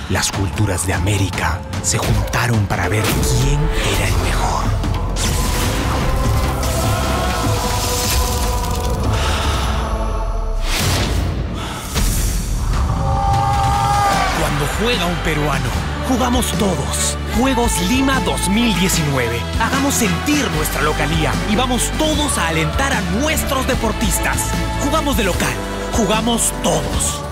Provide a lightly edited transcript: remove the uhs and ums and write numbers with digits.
Las culturas de América se juntaron para ver quién era el mejor. Cuando juega un peruano, jugamos todos. Juegos Lima 2019. Hagamos sentir nuestra localía y vamos todos a alentar a nuestros deportistas. Jugamos de local. Jugamos todos.